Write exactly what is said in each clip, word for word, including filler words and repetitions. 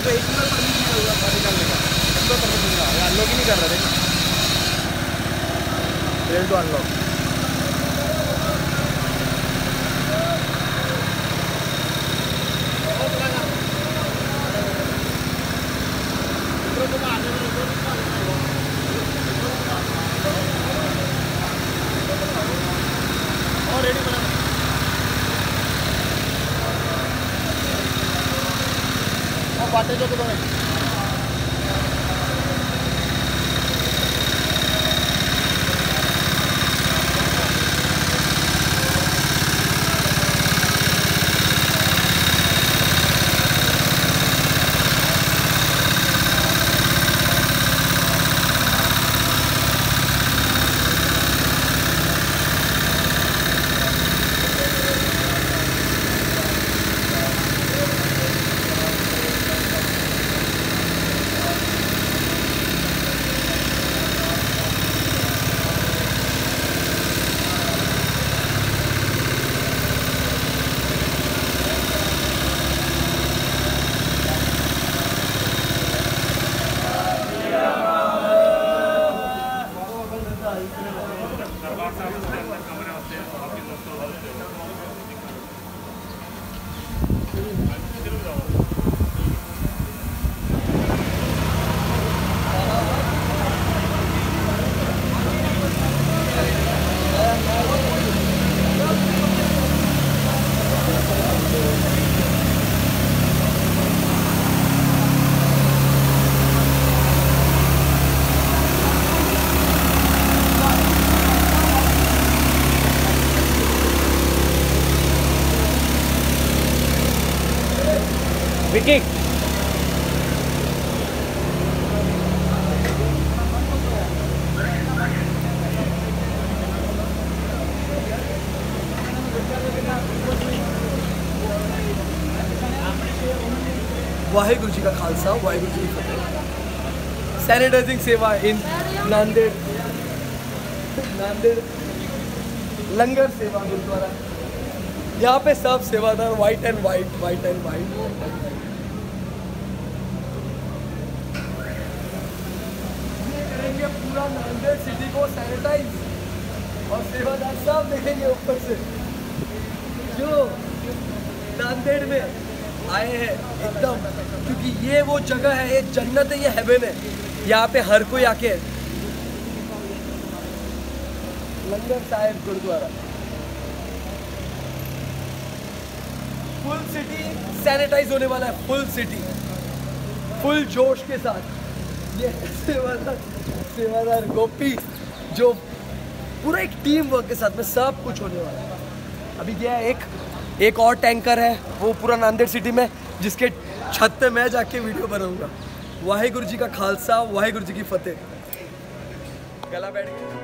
तो एक minute permission नहीं होगा बाहर निकालने का, तो परमिशन का ये अनलॉक ही नहीं कर रहा देखो, फेल टू अनलॉक। और रेडी बना और बातें जो तो विकी वाहेगुरु जी का खालसा, वाहेगुरु जी की फतेह। सैनिटाइजिंग सेवा इन नांदेड़, नांदेड़ लंगर सेवा गुरुद्वारा। यहाँ पे सब सेवादार white and white, white and white. ये करेंगे पूरा नांदेड़ सिटी को सैनिटाइज और सेवादार सब देखेंगे ऊपर से जो नांदेड़ में आए हैं एकदम, क्योंकि ये वो जगह है, ये जन्नत है, ये हेवन है। यहाँ पे हर कोई आके Langar Sahib Gurudwara, full city sanitize होने वाला है, फुल सिटी फुल जोश के साथ। ये सेवादार सेवादार गोपी जो पूरा एक टीम वर्क के साथ में सब कुछ होने वाला है। अभी गया एक एक और टैंकर है वो पूरा नांदेड़ सिटी में, जिसके छत पे मैं जाके वीडियो बनाऊंगा। वाहेगुरु जी का खालसा, वाहेगुरु जी की फतेह। गला बैठ गया।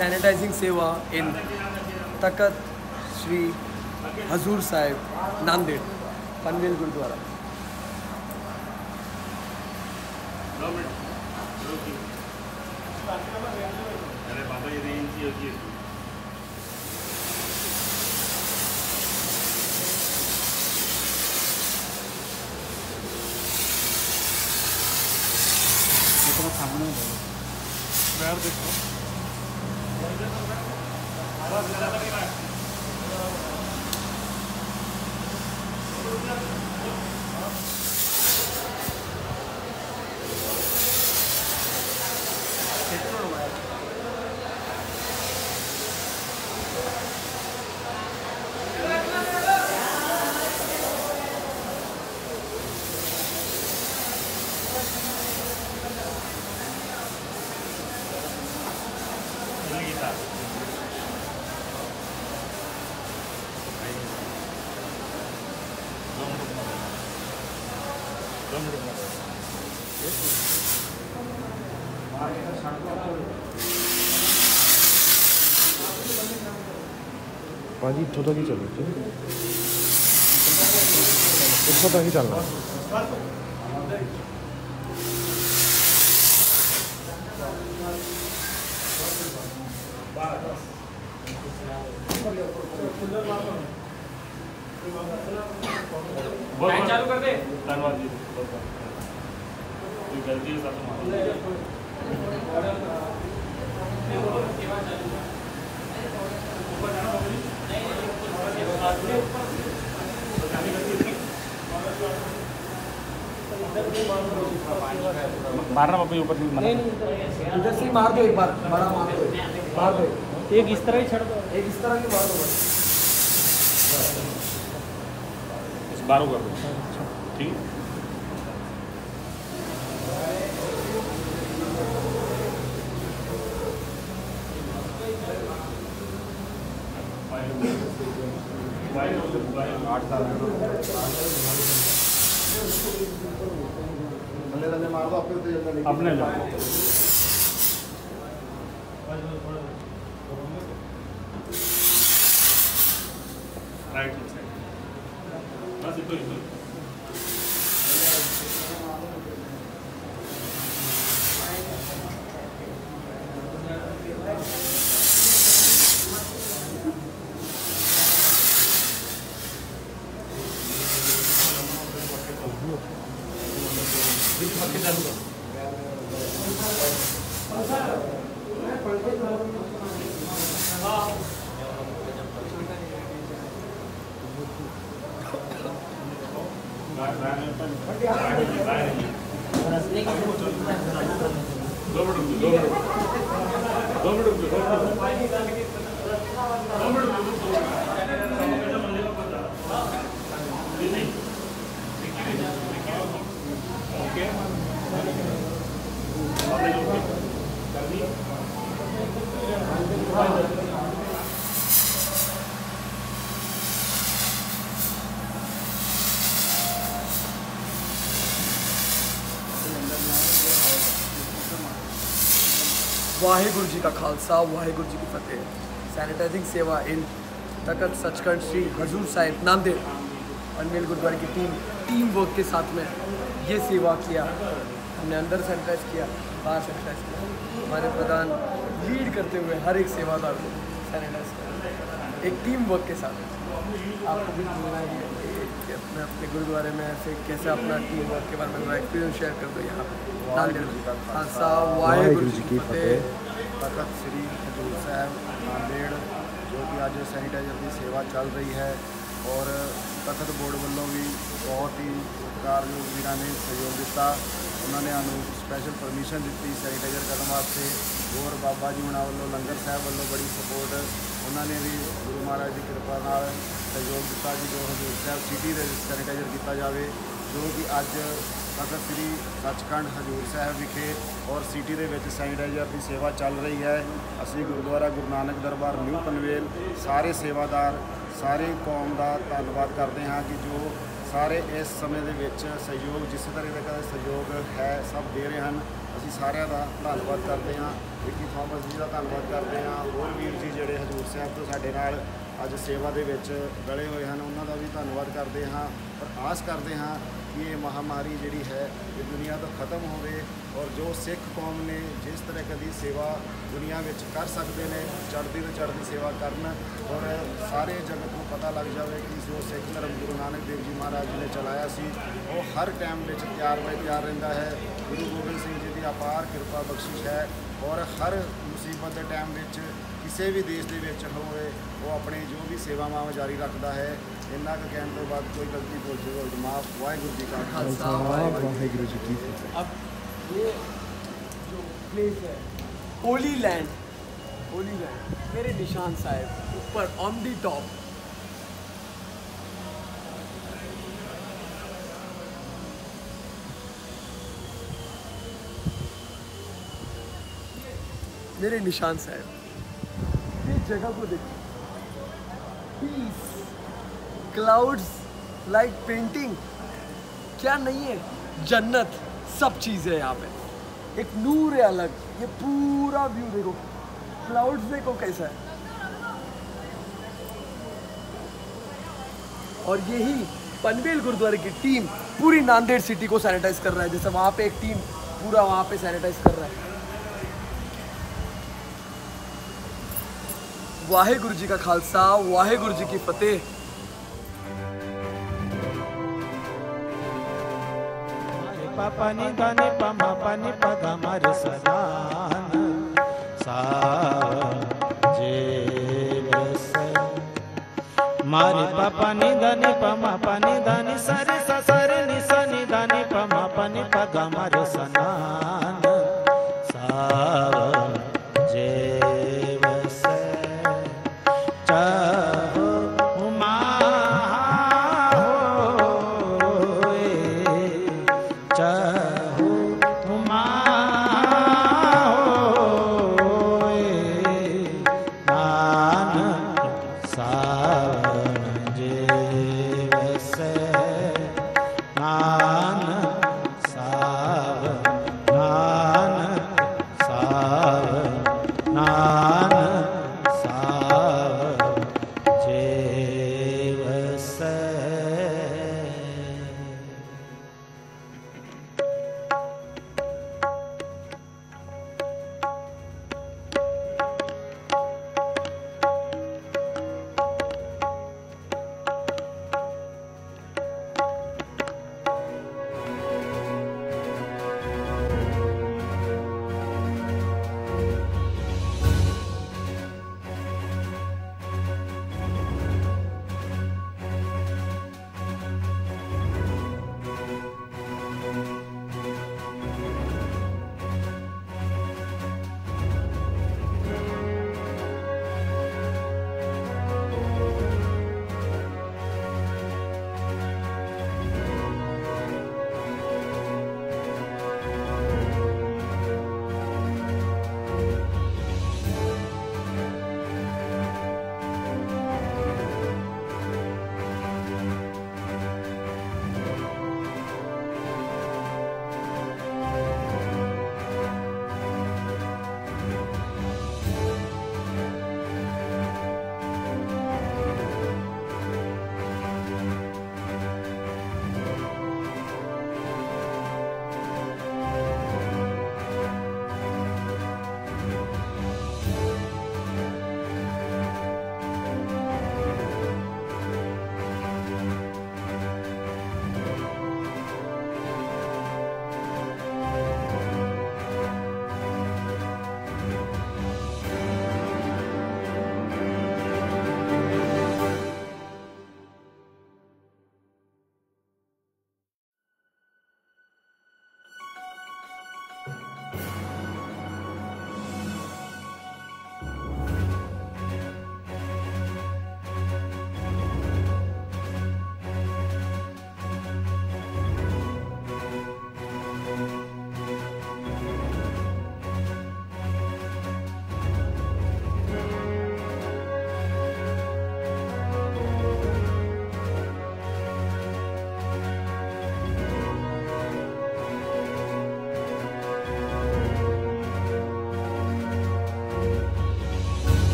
सैनिटाइजिंग सेवा इन तखत श्री हजूर साहिब नांदेड़ पनवेल गुरुद्वारा। अरे बाबा ये रेंज ही होती है। तो सामने यार देखो पाजी इतों तक ही चलो इतों तक ही चलना चालू कर दे धन्यवाद जी। कोई गलती है सब मारना पापा ऊपर से नहीं नहीं इधर से ही मार दो, एक बार बड़ा मार दो, मार दो एक इस तरह ही छड़ दो, एक इस तरह की मार दो बस। इस बारों कर दो ठीक है। आठ साल मार दो अपने जाओ राइट साइड बस इतो इतो वाहिगुरु जी का खालसा वाहिगुरु जी की फतेह। सैनिटाइजिंग सेवा इन तखत सचखंड श्री हजूर साहिब नांदेड़ पनवेल गुरुद्वारे की टीम टीम वर्क के साथ में ये सेवा किया। हमने अंदर सैनिटाइज किया, बाहर सैनिटाइज किया। हमारे प्रधान लीड करते हुए हर एक सेवादार को सैनिटाइज किया एक टीम वर्क के साथ। आपको भी बोलना है कि अपने अपने गुरुद्वारे में ऐसे कैसे अपना टीम वर्क के बारे में एक्सपीरियंस शेयर कर दो यहाँ पे। खालसा वाहिगुरु जी की फतेह। तखत श्री हजूर साहिब नांदेड़ जो कि अज सैनिटाइजर की सेवा चल रही है और तखत बोर्ड वालों भी बहुत ही सत्कारयोग वीरां ने सहयोग दिता। उन्होंने सानू स्पैशल परमिशन दी सैनिटाइजर करने वास्ते और बाबा जी हुणां वालों लंगर साहब वालों बड़ी सपोर्ट उन्होंने भी गुरु महाराज की कृपा नाल सहयोग दिता कि जो हजूर साहिब सिटी दे सैनिटाइजर किया जाए जो कि अज तखत श्री सचखंड हजूर साहिब विखे और सिटी दे विच सैनिटाइजर की सेवा चल रही है। असी गुरुद्वारा गुरु नानक दरबार न्यू पनवेल सारे सेवादार सारे कौम का धन्यवाद करते हैं कि जो सारे इस समय दे विच सहयोग जिस तरह का सहयोग है सब दे रहे हैं। ਅਸੀਂ ਸਾਰਿਆਂ ਦਾ ਧੰਨਵਾਦ ਕਰਦੇ ਹਾਂ। ਵਿੱਕੀ ਥੋਮਸ ਜੀ ਦਾ ਧੰਨਵਾਦ ਕਰਦੇ ਹਾਂ। ਹੋਰ ਵੀਰ ਜੀ ਜਿਹੜੇ ਹਜ਼ੂਰ ਸਾਹਿਬ ਤੋਂ ਸਾਡੇ ਨਾਲ ਅੱਜ ਸੇਵਾ ਦੇ ਵਿੱਚ ਰਲੇ ਹੋਏ ਹਨ, ਉਹਨਾਂ ਦਾ ਵੀ ਧੰਨਵਾਦ ਕਰਦੇ ਹਾਂ। ਪਰ ਆਸ ਕਰਦੇ ਹਾਂ ਕਿ ਇਹ ਮਹਾਮਾਰੀ ਜਿਹੜੀ ਹੈ ਇਹ ਦੁਨੀਆ ਤੋਂ ਖਤਮ ਹੋਵੇ ਔਰ ਜੋ ਸਿੱਖ ਕੌਮ ਨੇ ਜਿਸ ਤਰ੍ਹਾਂ ਕਦੀ ਸੇਵਾ ਦੁਨੀਆ ਵਿੱਚ ਕਰ ਸਕਦੇ ਨੇ, ਚੜ੍ਹਦੀ ਤੋਂ ਚੜ੍ਹਦੀ ਸੇਵਾ ਕਰਨ ਔਰ ਸਾਰੇ ਜਗਤ ਨੂੰ ਪਤਾ ਲੱਗ ਜਾਵੇ ਕਿ ਜੋ ਸਿੱਖ ਧਰਮ ਗੁਰੂ ਨਾਨਕ ਦੇਵ ਜੀ ਮਹਾਰਾਜ ਜੀ ਨੇ ਚਲਾਇਆ ਸੀ ਉਹ ਹਰ ਟਾਈਮ ਵਿੱਚ ਤਿਆਰ ਬਾਈ ਤਿਆਰ ਰਹਿੰਦਾ ਹੈ। ਗੁਰੂ ਗੋਬਿੰਦ ਸਿੰਘ ਜੀ ਦੀ ਅਪਾਰ ਕਿਰਪਾ ਬਖਸ਼ਿਸ਼ ਹੈ ਔਰ ਹਰ ਮੁਸੀਬਤ ਦੇ ਟਾਈਮ ਵਿੱਚ ਕਿਸੇ ਵੀ ਦੇਸ਼ ਦੇ ਵਿੱਚ ਹੋਵੇ ਉਹ ਆਪਣੇ ਜੋ ਵੀ ਸੇਵਾਵਾਂ ਜਾਰੀ ਰੱਖਦਾ ਹੈ। ਇੰਨਾ ਕੁ ਕਹਿਣ ਤੋਂ ਬਾਅਦ ਕੋਈ ਗਲਤੀ ਭੁੱਲ ਜਾਵੇ तो माफ। वाहिगुरु जी का खालसा वाहिगुरु जी की फतेह। अब ये जो प्लेस है होली लैंड, होली लैंड मेरे निशान साहब ऊपर ऑन दी टॉप, मेरे निशान साहब ये जगह को देखो, पीस, क्लाउड्स लाइक पेंटिंग, क्या नहीं है, जन्नत सब चीज़ है यहाँ पे। एक नूर है अलग, ये पूरा व्यू देखो, क्लाउड्स देखो कैसा है। और यही पनवेल गुरुद्वारे की टीम पूरी नांदेड़ सिटी को सैनिटाइज कर रहा है, जैसे वहाँ पे एक टीम पूरा वहाँ पे सैनिटाइज कर रहा है। वाहिगुरु जी का खालसा, वाहिगुरु जी की फतेह। पापा नि गा नि पा मा पा नि पा गा मा रे सा सा जे बस मारे पापा नि गा नि पा मा पा नि दा नि सा रे सा सा रे नि सा नि दा नि पा मा पा नि पा गा मा रे सा सा जे बस चाहो मा Ah